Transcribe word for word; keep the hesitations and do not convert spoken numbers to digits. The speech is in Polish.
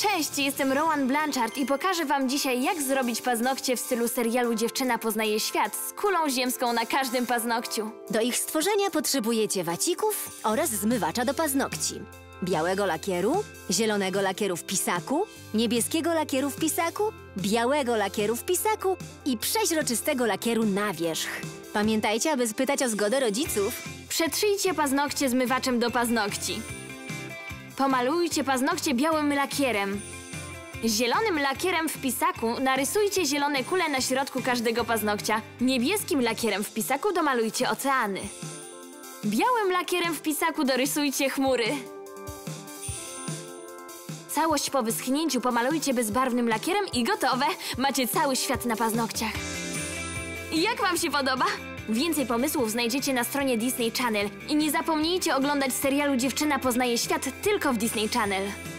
Cześć, jestem Rowan Blanchard i pokażę wam dzisiaj, jak zrobić paznokcie w stylu serialu Dziewczyna poznaje świat z kulą ziemską na każdym paznokciu. Do ich stworzenia potrzebujecie wacików oraz zmywacza do paznokci, białego lakieru, zielonego lakieru w pisaku, niebieskiego lakieru w pisaku, białego lakieru w pisaku i przeźroczystego lakieru na wierzch. Pamiętajcie, aby spytać o zgodę rodziców. Przetrzyjcie paznokcie zmywaczem do paznokci. Pomalujcie paznokcie białym lakierem. Zielonym lakierem w pisaku narysujcie zielone kule na środku każdego paznokcia. Niebieskim lakierem w pisaku domalujcie oceany. Białym lakierem w pisaku dorysujcie chmury. Całość po wyschnięciu pomalujcie bezbarwnym lakierem i gotowe! Macie cały świat na paznokciach. Jak wam się podoba? Więcej pomysłów znajdziecie na stronie Disney Channel. I nie zapomnijcie oglądać serialu Dziewczyna poznaje świat tylko w Disney Channel.